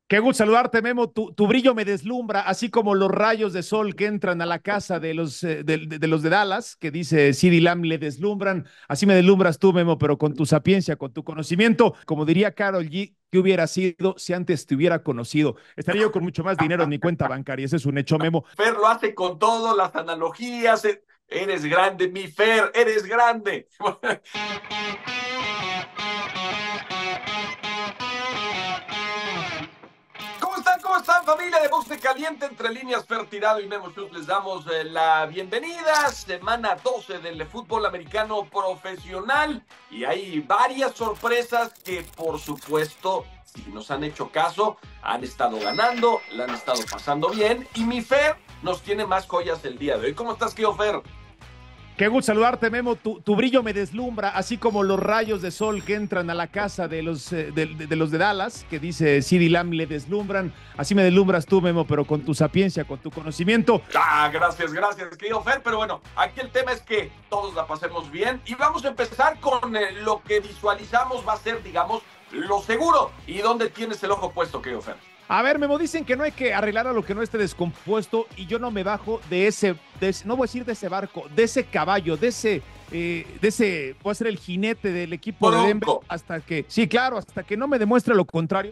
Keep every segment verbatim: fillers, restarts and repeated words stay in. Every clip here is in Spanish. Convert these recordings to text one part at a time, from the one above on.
Qué gusto saludarte, Memo. Tu, tu brillo me deslumbra, así como los rayos de sol que entran a la casa de los, eh, de, de- de los de Dallas, que dice CeeDee Lamb, le deslumbran. Así me deslumbras tú, Memo, pero con tu sapiencia, con tu conocimiento. Como diría Carol G, ¿qué hubiera sido si antes te hubiera conocido? Estaría yo con mucho más dinero en mi cuenta bancaria. Ese es un hecho, Memo. Fer lo hace con todo, las analogías. eh, Eres grande, mi Fer, eres grande. ¿Cómo están? ¿Cómo están, familia de Box de Caliente? Entre líneas, Fer Tirado y Memo Schutz les damos eh, la bienvenida. Semana doce del fútbol americano profesional. Y hay varias sorpresas que, por supuesto, si nos han hecho caso, han estado ganando, la han estado pasando bien. Y mi Fer nos tiene más joyas el día de hoy. ¿Cómo estás, tío Fer? Qué gusto saludarte, Memo. Tu, tu brillo me deslumbra, así como los rayos de sol que entran a la casa de los, eh, de, de- de los de Dallas, que dice CeeDee Lamb, le deslumbran. Así me deslumbras tú, Memo, pero con tu sapiencia, con tu conocimiento. Ah, gracias, gracias, querido Fer. Pero bueno, aquí el tema es que todos la pasemos bien y vamos a empezar con eh, lo que visualizamos va a ser, digamos, lo seguro. ¿Y dónde tienes el ojo puesto, querido Fer? A ver, Memo, dicen que no hay que arreglar a lo que no esté descompuesto y yo no me bajo de ese, de ese- no voy a decir de ese barco, de ese caballo, de ese, eh, de ese, voy a ser el jinete del equipo de Denver Bronco. hasta que, sí, claro, hasta que no me demuestre lo contrario.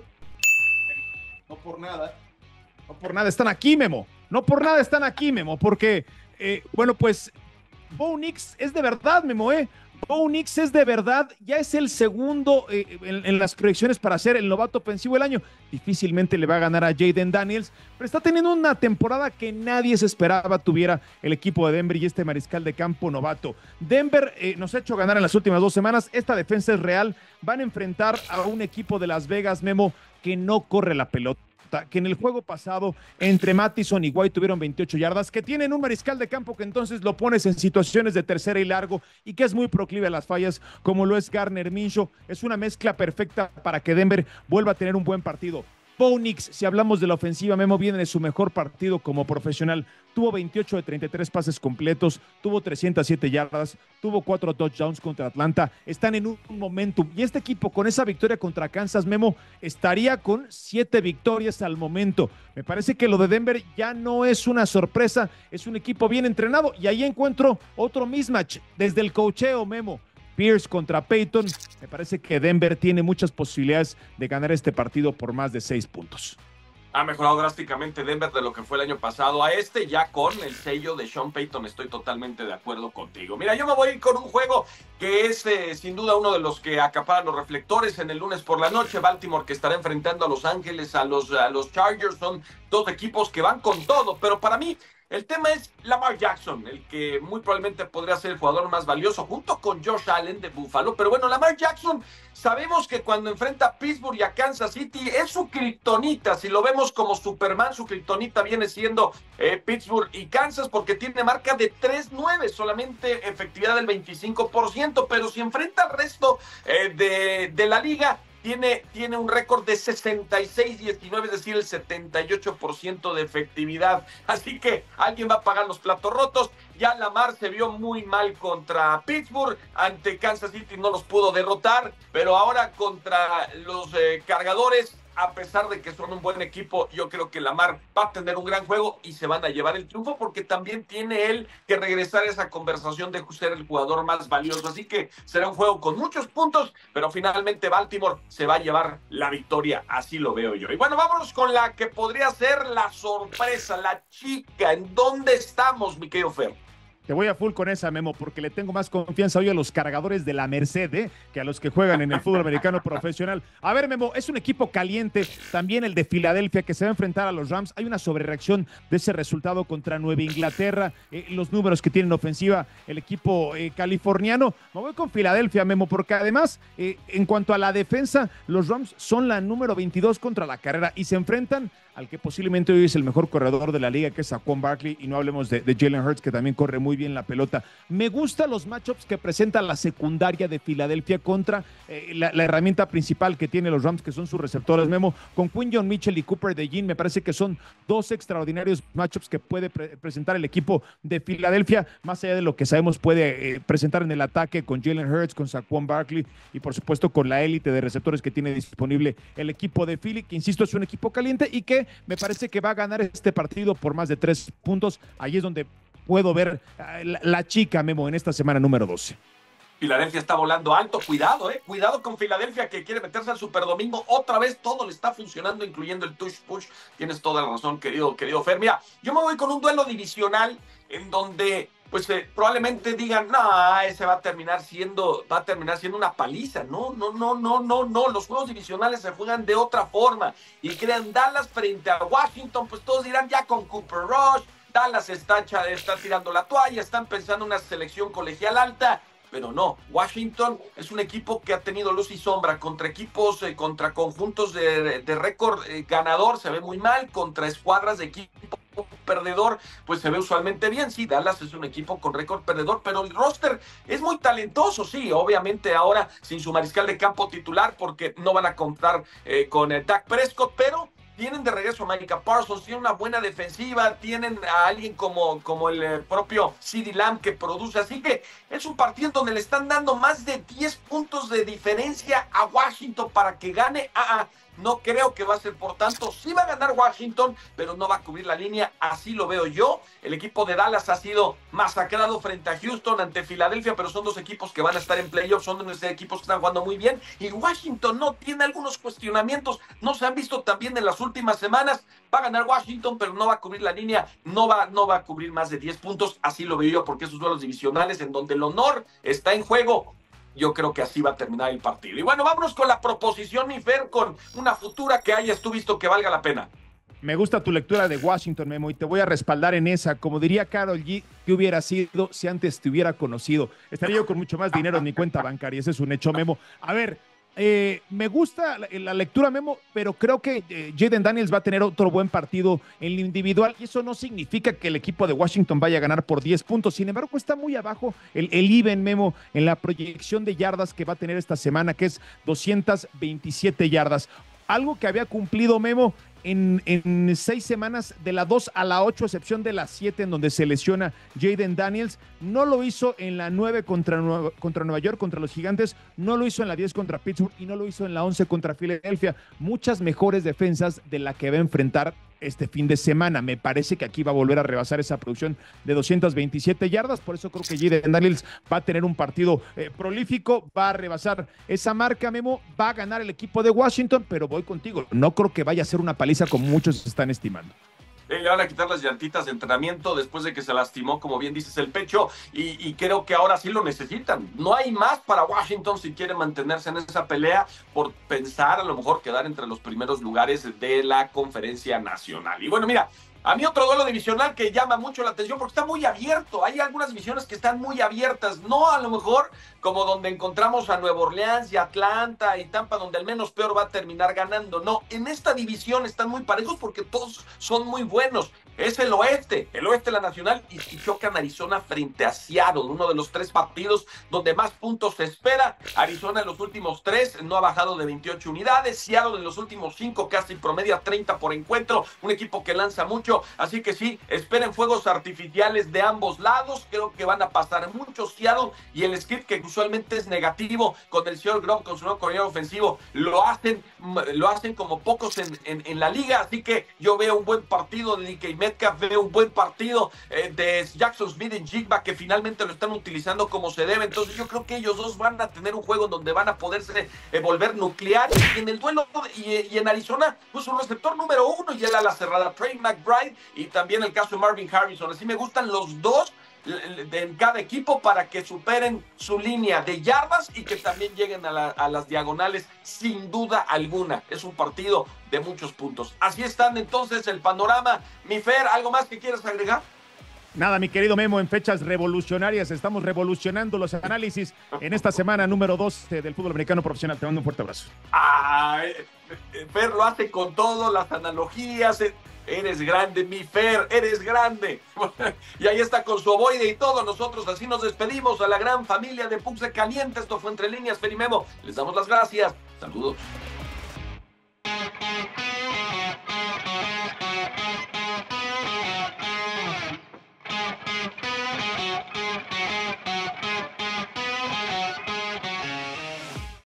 No por nada, no por nada están aquí, Memo, no por nada están aquí, Memo, porque, eh, bueno, pues Bo Nix es de verdad, Memo, ¿eh? Bo Nix es de verdad, ya es el segundo eh, en, en, las proyecciones para ser el novato ofensivo del año. Difícilmente le va a ganar a Jaden Daniels, pero está teniendo una temporada que nadie se esperaba tuviera el equipo de Denver y este mariscal de campo novato. Denver eh, nos ha hecho ganar en las últimas dos semanas, esta defensa es real, van a enfrentar a un equipo de Las Vegas, Memo, que no corre la pelota, que en el juego pasado entre Mattison y White tuvieron veintiocho yardas, que tienen un mariscal de campo que entonces lo pones en situaciones de tercera y largo y que es muy proclive a las fallas, como lo es Garner Minshew. Es una mezcla perfecta para que Denver vuelva a tener un buen partido. Bo Nix, si hablamos de la ofensiva, Memo viene de su mejor partido como profesional. Tuvo veintiocho de treinta y tres pases completos, tuvo trescientas siete yardas, tuvo cuatro touchdowns contra Atlanta. Están en un momentum. Y este equipo, con esa victoria contra Kansas, Memo, estaría con siete victorias al momento. Me parece que lo de Denver ya no es una sorpresa, es un equipo bien entrenado. Y ahí encuentro otro mismatch desde el coacheo, Memo. Pierce contra Peyton, me parece que Denver tiene muchas posibilidades de ganar este partido por más de seis puntos. Ha mejorado drásticamente Denver de lo que fue el año pasado a este, ya con el sello de Sean Payton. Estoy totalmente de acuerdo contigo. Mira, yo me voy a ir con un juego que es eh, sin duda uno de los que acaparan los reflectores en el lunes por la noche. Baltimore, que estará enfrentando a Los Ángeles, a los, a los Chargers. Son dos equipos que van con todo, pero para mí el tema es Lamar Jackson, el que muy probablemente podría ser el jugador más valioso junto con Josh Allen de Buffalo. Pero bueno, Lamar Jackson, sabemos que cuando enfrenta a Pittsburgh y a Kansas City es su kriptonita. Si lo vemos como Superman, su kriptonita viene siendo eh, Pittsburgh y Kansas, porque tiene marca de tres nueve, solamente efectividad del veinticinco por ciento. Pero si enfrenta al resto eh, de, de la liga, Tiene, tiene un récord de sesenta y seis diecinueve, es decir, el setenta y ocho por ciento de efectividad. Así que alguien va a pagar los platos rotos. Ya Lamar se vio muy mal contra Pittsburgh. Ante Kansas City no los pudo derrotar. Pero ahora contra los eh, Cargadores, a pesar de que son un buen equipo, yo creo que Lamar va a tener un gran juego y se van a llevar el triunfo, porque también tiene él que regresar a esa conversación de ser el jugador más valioso. Así que será un juego con muchos puntos, pero finalmente Baltimore se va a llevar la victoria, así lo veo yo. Y bueno, vámonos con la que podría ser la sorpresa, la chica. ¿En dónde estamos, mi querido Fer? Te voy a full con esa, Memo, porque le tengo más confianza hoy a los cargadores de la Merced ¿eh? que a los que juegan en el fútbol americano profesional. A ver, Memo, es un equipo caliente, también el de Filadelfia, que se va a enfrentar a los Rams. Hay una sobrereacción de ese resultado contra Nueva Inglaterra, eh, los números que tienen ofensiva el equipo eh, californiano. Me voy con Filadelfia, Memo, porque además, eh, en cuanto a la defensa, los Rams son la número veintidós contra la carrera y se enfrentan al que posiblemente hoy es el mejor corredor de la liga, que es Saquon Barkley, y no hablemos de, de Jalen Hurts, que también corre muy muy bien la pelota. Me gustan los matchups que presenta la secundaria de Filadelfia contra eh, la, la herramienta principal que tiene los Rams, que son sus receptores, Memo, con Quinyon Mitchell y Cooper DeJean. Me parece que son dos extraordinarios matchups que puede pre presentar el equipo de Filadelfia, más allá de lo que sabemos puede eh, presentar en el ataque con Jalen Hurts, con Saquon Barkley y por supuesto con la élite de receptores que tiene disponible el equipo de Philly, que insisto es un equipo caliente y que me parece que va a ganar este partido por más de tres puntos. Ahí es donde puedo ver uh, la, la chica, Memo, en esta semana número doce. Filadelfia está volando alto, cuidado, eh, cuidado con Filadelfia que quiere meterse al Superdomingo, otra vez todo le está funcionando, incluyendo el touch push, tienes toda la razón, querido, querido Fer. Mira, yo me voy con un duelo divisional en donde pues eh, probablemente digan, no, ese va a terminar siendo, va a terminar siendo una paliza. No, no, no, no, no, no. Los juegos divisionales se juegan de otra forma. Y crean Dallas frente a Washington, pues todos dirán ya con Cooper Rush, Dallas está, está tirando la toalla, están pensando en una selección colegial alta. Pero no, Washington es un equipo que ha tenido luz y sombra contra equipos, eh, contra conjuntos de, de récord eh, ganador, se ve muy mal, contra escuadras de equipo perdedor, pues se ve usualmente bien. Sí, Dallas es un equipo con récord perdedor, pero el roster es muy talentoso, sí, obviamente ahora sin su mariscal de campo titular, porque no van a contar eh, con eh, Dak Prescott, pero tienen de regreso a Micah Parsons, tienen una buena defensiva, tienen a alguien como, como el eh, propio CeeDee Lamb que produce, así que es un partido donde le están dando más de diez puntos de diferencia a Washington para que gane. Ah, ah, no creo que va a ser por tanto, sí va a ganar Washington, pero no va a cubrir la línea, así lo veo yo. El equipo de Dallas ha sido masacrado frente a Houston, ante Filadelfia, pero son dos equipos que van a estar en playoffs, son dos equipos que están jugando muy bien, y Washington no tiene algunos cuestionamientos, no se han visto tan bien en las últimas semanas. Va a ganar Washington, pero no va a cubrir la línea, no va, no va a cubrir más de diez puntos, así lo veo yo, porque esos duelos divisionales en donde el honor está en juego, yo creo que así va a terminar el partido. Y bueno, vámonos con la proposición, mi Fer, con una futura que hayas tú visto que valga la pena. Me gusta tu lectura de Washington, Memo, y te voy a respaldar en esa. Como diría Karol G, ¿qué hubiera sido si antes te hubiera conocido? Estaría yo con mucho más dinero en mi cuenta bancaria, ese es un hecho, Memo. A ver, eh, me gusta la, la lectura, Memo, pero creo que eh, Jayden Daniels va a tener otro buen partido en lo individual, y eso no significa que el equipo de Washington vaya a ganar por diez puntos. Sin embargo, está muy abajo el, el even, Memo, en la proyección de yardas que va a tener esta semana, que es doscientas veintisiete yardas. Algo que había cumplido, Memo, En, en seis semanas, de la dos a la ocho, excepción de la siete en donde se lesiona Jayden Daniels. No lo hizo en la nueve contra, contra Nueva York, contra los Gigantes, no lo hizo en la diez contra Pittsburgh y no lo hizo en la once contra Filadelfia. Muchas mejores defensas de la que va a enfrentar este fin de semana. Me parece que aquí va a volver a rebasar esa producción de doscientas veintisiete yardas, por eso creo que Jayden Daniels va a tener un partido eh, prolífico, va a rebasar esa marca, Memo, va a ganar el equipo de Washington, pero voy contigo, no creo que vaya a ser una paliza como muchos están estimando. Eh, le van a quitar las llantitas de entrenamiento después de que se lastimó, como bien dices, el pecho, y, y creo que ahora sí lo necesitan. No hay más para Washington si quiere mantenerse en esa pelea por pensar a lo mejor quedar entre los primeros lugares de la conferencia nacional. Y bueno, mira, a mí otro duelo divisional que llama mucho la atención porque está muy abierto. Hay algunas divisiones que están muy abiertas. No a lo mejor como donde encontramos a Nueva Orleans y Atlanta y Tampa, donde al menos peor va a terminar ganando. No, en esta división están muy parejos porque todos son muy buenos. Es el oeste, el oeste de la nacional, y, y chocan Arizona frente a Seattle, uno de los tres partidos donde más puntos se espera. Arizona en los últimos tres no ha bajado de veintiocho unidades. Seattle en los últimos cinco casi promedia treinta por encuentro. Un equipo que lanza mucho. Así que sí, esperen fuegos artificiales de ambos lados. Creo que van a pasar mucho Seattle, y el script, que usualmente es negativo con el señor Grom, con su nuevo coordinador ofensivo, lo hacen, lo hacen como pocos en, en, en la liga. Así que yo veo un buen partido de D K Metcalf, veo un buen partido eh, de Jackson Smith y Jigba, que finalmente lo están utilizando como se debe. Entonces yo creo que ellos dos van a tener un juego en donde van a poderse eh, volver nucleares. Y en el duelo y, y en Arizona, pues un receptor número uno y el ala cerrada Trey McBride, y también el caso de Marvin Harrison. Así me gustan los dos en cada equipo para que superen su línea de yardas y que también lleguen a, la, a las diagonales sin duda alguna. Es un partido de muchos puntos. Así están entonces el panorama. Mi Fer, ¿algo más que quieras agregar? Nada, mi querido Memo, en fechas revolucionarias estamos revolucionando los análisis en esta semana número doce del fútbol americano profesional. Te mando un fuerte abrazo. Ay, Fer lo hace con todo, las analogías. Eres grande, mi Fer, eres grande. Y ahí está con su ovoide y todo. Nosotros así nos despedimos a la gran familia de Puxe Caliente. Esto fue Entre Líneas, Fer y Memo. Les damos las gracias. Saludos.